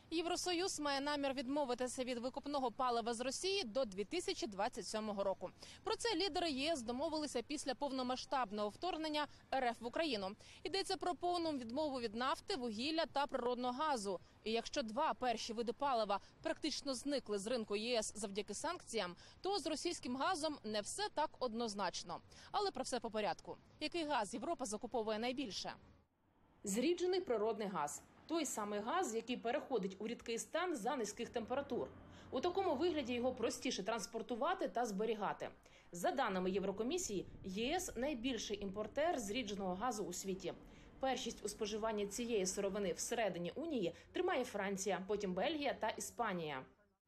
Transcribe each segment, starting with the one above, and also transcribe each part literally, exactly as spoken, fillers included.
Євросоюз має намір відмовитися від викупного палива з Росії до дві тисячі двадцять сьомого року. Про це лідери ЄС домовилися після повномасштабного вторгнення РФ в Україну. Йдеться про повну відмову від нафти, вугілля та природного газу. І якщо два перші види палива практично зникли з ринку ЄС завдяки санкціям, то з російським газом не все так однозначно. Але про все по порядку. Який газ Європа закуповує найбільше? Зріджений природний газ. Той самий газ, який переходить у рідкий стан за низьких температур. У такому вигляді його простіше транспортувати та зберігати. За даними Єврокомісії, ЄС – найбільший імпортер зрідженого газу у світі. Першість у споживанні цієї сировини всередині Унії тримає Франція, потім Бельгія та Іспанія.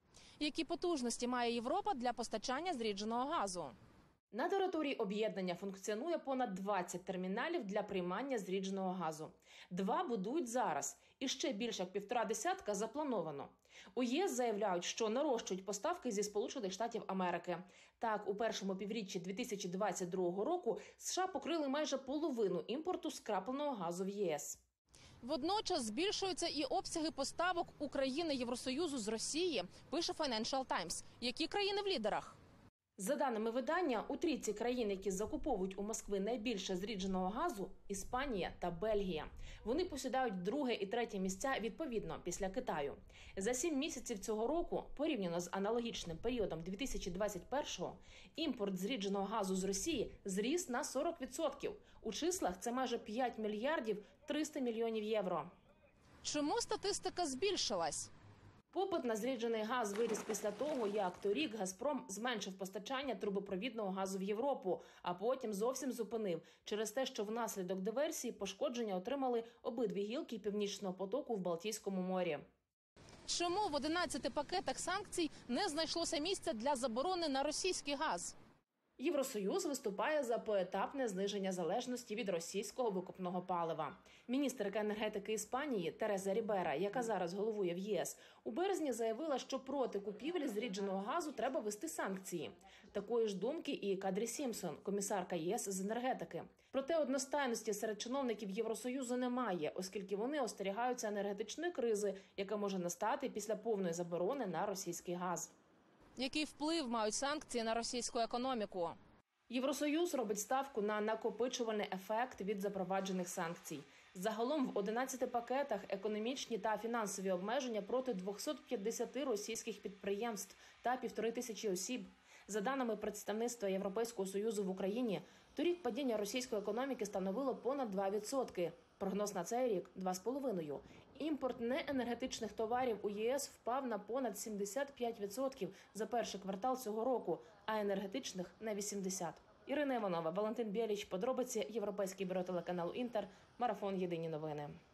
Які потужності має Європа для постачання зрідженого газу? На території об'єднання функціонує понад двадцять терміналів для приймання зрідженого газу. Два будують зараз, і ще більше як півтора десятка заплановано. У ЄС заявляють, що нарощують поставки зі Сполучених Штатів Америки. Так, у першому півріччі дві тисячі двадцять другого року США покрили майже половину імпорту скрапленого газу в ЄС. Водночас збільшуються і обсяги поставок України Євросоюзу з Росії, пише Financial Times. Які країни в лідерах? За даними видання, у трійці країн, які закуповують у Москви найбільше зрідженого газу – Іспанія та Бельгія. Вони посідають друге і третє місця відповідно після Китаю. За сім місяців цього року, порівняно з аналогічним періодом дві тисячі двадцять першого, імпорт зрідженого газу з Росії зріс на сорок відсотків. У числах це майже п'ять мільярдів триста мільйонів євро. Чому статистика збільшилась? Попит на зріджений газ виріс після того, як торік «Газпром» зменшив постачання трубопровідного газу в Європу, а потім зовсім зупинив через те, що внаслідок диверсії пошкодження отримали обидві гілки «Північного потоку» в Балтійському морі. Чому в одинадцяти пакетах санкцій не знайшлося місця для заборони на російський газ? Євросоюз виступає за поетапне зниження залежності від російського викопного палива. Міністерка енергетики Іспанії Тереза Рібера, яка зараз головує в ЄС, у березні заявила, що проти купівлі зрідженого газу треба ввести санкції. Такої ж думки і Кадрі Сімпсон, комісарка ЄС з енергетики. Проте одностайності серед чиновників Євросоюзу немає, оскільки вони остерігаються енергетичної кризи, яка може настати після повної заборони на російський газ. Який вплив мають санкції на російську економіку? Євросоюз робить ставку на накопичувальний ефект від запроваджених санкцій. Загалом в одинадцяти пакетах економічні та фінансові обмеження проти двохсот п'ятдесяти російських підприємств та півтори тисячі осіб. За даними представництва Європейського Союзу в Україні, торік падіння російської економіки становило понад два відсотки. Прогноз на цей рік – два з половиною. Імпорт неенергетичних товарів у єС впав на понад сімдесят п'ять відсотків за перший квартал цього року, а енергетичних – на вісімдесят відсотків. Ірина Іванова, Валентин Біліч, подробиці, Європейський бюро телеканалу «Інтер», Марафон. Єдині новини.